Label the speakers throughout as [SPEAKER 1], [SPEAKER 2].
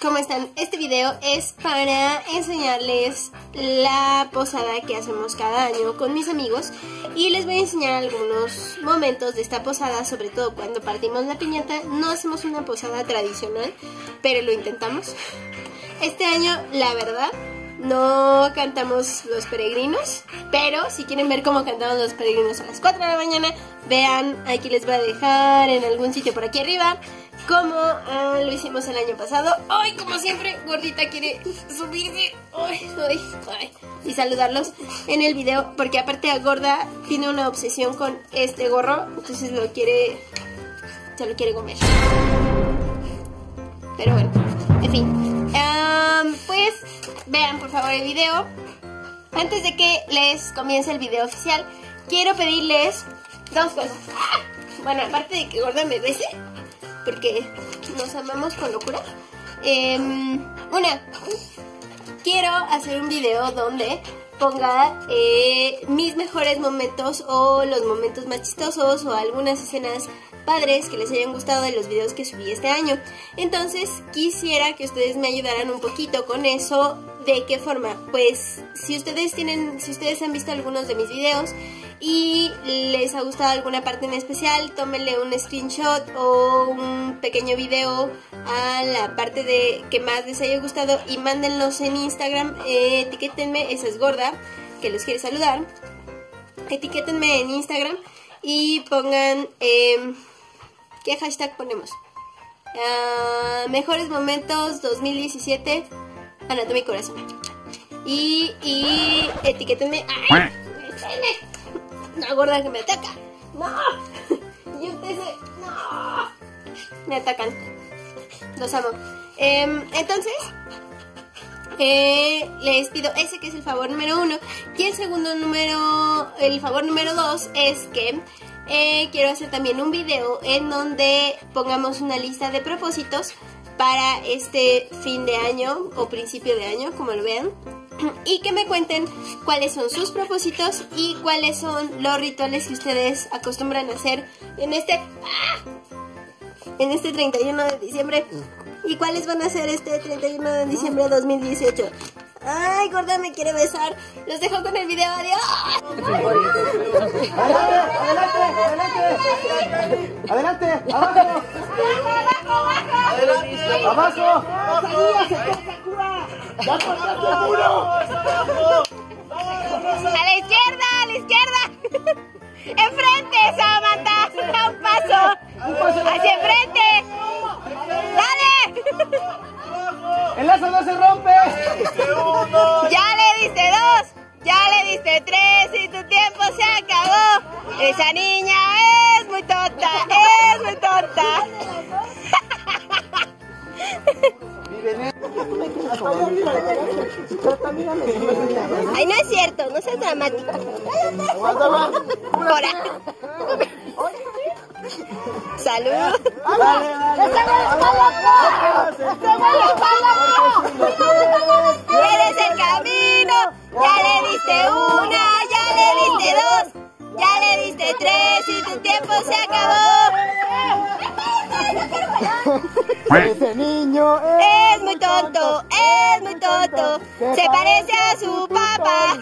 [SPEAKER 1] ¿cómo están? Este video es para enseñarles la posada que hacemos cada año con mis amigos y les voy a enseñar algunos momentos de esta posada, sobre todo cuando partimos la piñata. No hacemos una posada tradicional, pero lo intentamos. Este año, la verdad, no cantamos Los Peregrinos, pero si quieren ver cómo cantamos Los Peregrinos a las 4 de la mañana, vean, aquí les voy a dejar en algún sitio por aquí arriba como lo hicimos el año pasado. Ay, como siempre, Gordita quiere subirse y saludarlos en el video, porque aparte a Gorda tiene una obsesión con este gorro, entonces se lo quiere comer. Pero bueno, en fin, pues vean por favor el video. Antes de que les comience el video oficial, quiero pedirles dos cosas. Bueno, aparte de que Gorda me bese, porque nos amamos con locura. Una, quiero hacer un video donde ponga mis mejores momentos o los momentos más chistosos o algunas escenas padres que les hayan gustado de los videos que subí este año. Entonces quisiera que ustedes me ayudaran un poquito con eso. ¿De qué forma? Pues si ustedes han visto algunos de mis videos y les ha gustado alguna parte en especial, tómenle un screenshot o un pequeño video a la parte de que más les haya gustado y mándenlos en Instagram. Etiquétenme, esa es Gorda, que los quiere saludar. Etiquétenme en Instagram y pongan, ¿qué hashtag ponemos? Mejores momentos 2017 Anatomía y Corazón. Y etiquétenme. ¡Ay! ¡No, Gorda, que me ataca! ¡No! Y ustedes ¡no! Me atacan. Los amo. Entonces les pido ese, que es el favor número 1. Y el favor número 2 es que quiero hacer también un video en donde pongamos una lista de propósitos para este fin de año o principio de año, como lo vean, y que me cuenten cuáles son sus propósitos y cuáles son los rituales que ustedes acostumbran a hacer en este 31 de diciembre y cuáles van a ser este 31 de diciembre de 2018. Ay, Gorda me quiere besar. Los dejo con el video. Adiós.
[SPEAKER 2] Adelante, abajo. Abajo.
[SPEAKER 1] A la izquierda. Enfrente, Samantha. Da un paso. Hacia enfrente. Dale.
[SPEAKER 2] El lazo no se rompe.
[SPEAKER 1] Ya le diste 2, ya le diste 3 y tu tiempo se acabó. Esa niña es muy tonta, Ay, no es cierto, no seas dramático. Ahora. Salud. Eres el camino. Ya le diste 1, ya le diste 2, ya le diste 3 y tu tiempo se acabó.
[SPEAKER 2] Ese niño
[SPEAKER 1] es muy tonto, se parece a su papá.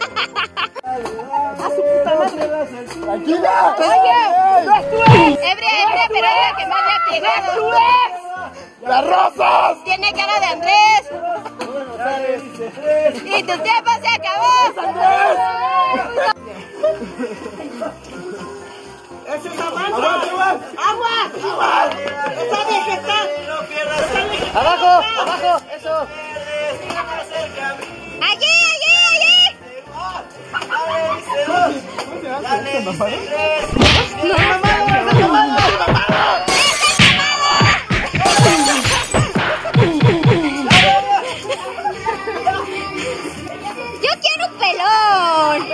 [SPEAKER 2] ¡Tranquila!
[SPEAKER 1] Oye, no estuve. Ebria, pero es la que más le ha pegado.
[SPEAKER 2] ¡Las rosas!
[SPEAKER 1] Tiene cara de Andrés. Y tu tiempo se acabó.
[SPEAKER 2] ¡Eso es agua!
[SPEAKER 1] ¡Esa vieja está!
[SPEAKER 2] ¡Abajo! ¡Eso!
[SPEAKER 1] ¡Allí! ¡Yo quiero un pelón!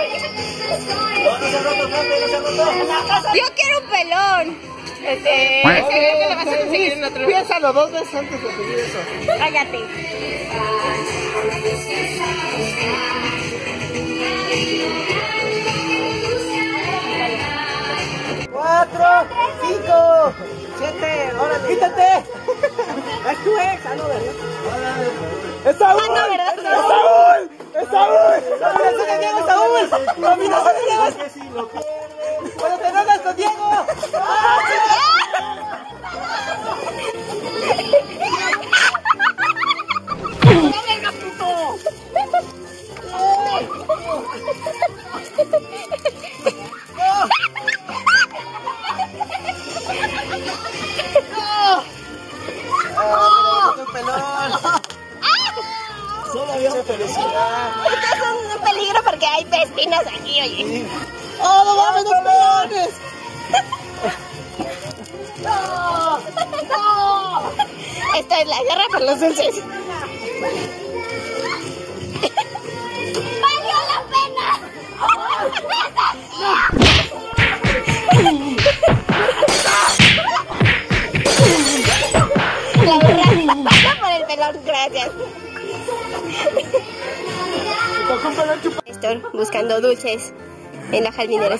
[SPEAKER 1] ¡Yo quiero un pelón!
[SPEAKER 2] Piénsalo 2 veces antes de pedir eso.
[SPEAKER 1] Cállate.
[SPEAKER 2] 4, 5, 7, órale. ¡Quítate! Es tu ex, no, ¿verdad? ¡Es Saúl!
[SPEAKER 1] Ah, no, ¿verdad?
[SPEAKER 2] ¡Es Saúl! ¡Es Saúl! ¡Combinación de Diego, Saúl! ¡Combinación de Diego! ¡Cuando te enojas con Diego!
[SPEAKER 1] ¡No venga, puto!
[SPEAKER 2] Solo había felicidad.
[SPEAKER 1] Esto es un peligro porque hay espinas aquí, oye.
[SPEAKER 2] ¡Oh, no mames, los pelones!
[SPEAKER 1] Esto es la guerra por los dulces. ¡Valió la pena! La burra pasa por el pelón, gracias. Néstor buscando dulces en la jardinera.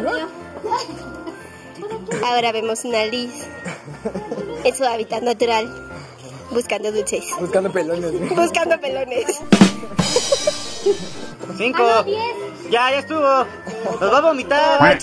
[SPEAKER 1] Ahora vemos una Liz en su hábitat natural, buscando dulces.
[SPEAKER 2] Buscando pelones.
[SPEAKER 1] Buscando pelones.
[SPEAKER 3] 5. Ya estuvo. Nos va a vomitar.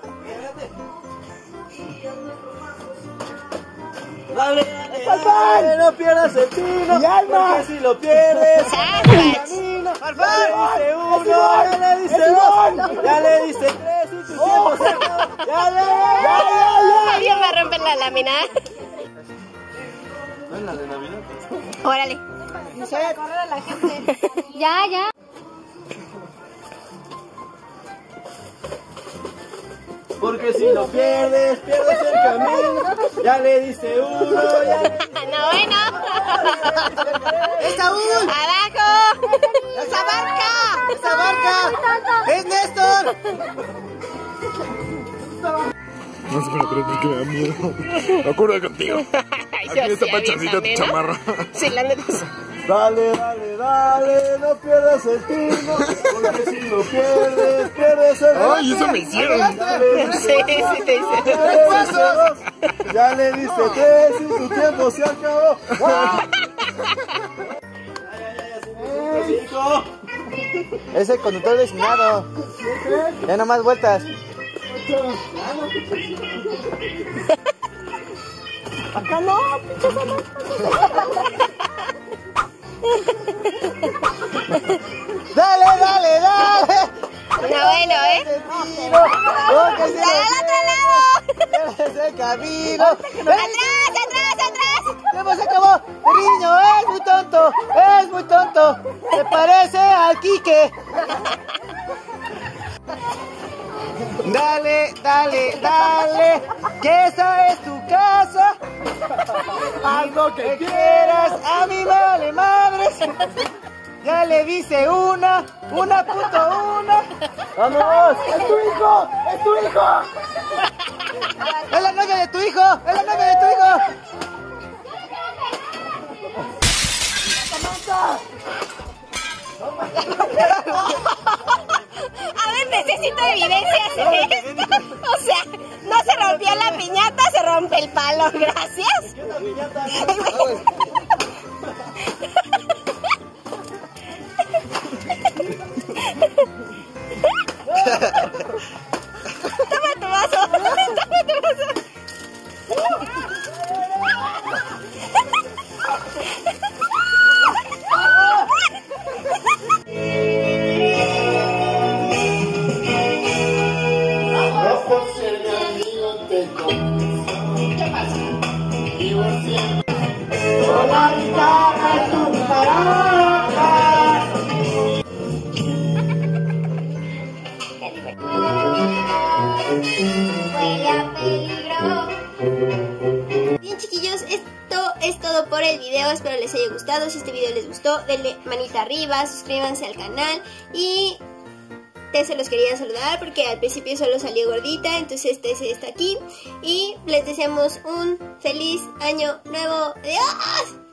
[SPEAKER 2] Dale, dale, no pierdas el tino. ¡Mi alma! Porque si lo pierdes,
[SPEAKER 1] ¡Farfán!
[SPEAKER 2] ya le diste uno, ya le diste 3 y tu tiempo se acabó. Ya.
[SPEAKER 1] Alguien va a romper la lámina.
[SPEAKER 2] ¿No es la de Navidad?
[SPEAKER 1] Órale. Ya.
[SPEAKER 2] Porque si lo pierdes, pierdes el camino. Ya le diste uno, ya le diste
[SPEAKER 1] No, bueno.
[SPEAKER 3] ¡Es Saúl!
[SPEAKER 1] ¡Abajo!
[SPEAKER 3] ¡Esa barca! ¡Esa barca! ¡Es Néstor!
[SPEAKER 4] No sé, pero porque me da miedo. Me acuerdo contigo. Aquí esta pachancita tu chamarra.
[SPEAKER 1] Sí, la neta.
[SPEAKER 2] Dale, no pierdas el tino. Porque si lo pierdes, pierdes el camino.
[SPEAKER 4] Ay, eso me hicieron.
[SPEAKER 1] Sí, te hice.
[SPEAKER 2] Ya le diste 3 y tu tiempo se acabó.
[SPEAKER 3] Es el conductor designado. Ya no más vueltas.
[SPEAKER 1] Acá no,
[SPEAKER 3] ¡Dale!
[SPEAKER 1] No, bueno,
[SPEAKER 3] Porque si
[SPEAKER 1] ¡Dale al otro lado!
[SPEAKER 3] pierdes el camino.
[SPEAKER 1] ¡Atrás!
[SPEAKER 3] ¡Tiempo se acabó! ¡El niño es muy tonto! ¡Se parece al Quique! Dale, que esa es tu casa.
[SPEAKER 2] Haz lo que
[SPEAKER 3] Quieras, a mí vale madres. Ya le dice una.
[SPEAKER 2] ¡Vamos! ¡Es tu hijo!
[SPEAKER 3] ¡Es la novia de tu hijo!
[SPEAKER 1] A ver, necesito evidencias de esto. O sea, no se rompió la piñata, se rompe el palo. Gracias. Toma tu vaso. Bien, chiquillos, esto es todo por el video. Espero les haya gustado. Si este video les gustó, denle manita arriba, suscríbanse al canal. Y se los quería saludar porque al principio solo salió gordita, entonces está aquí. Y les deseamos un feliz año nuevo. ¡Adiós!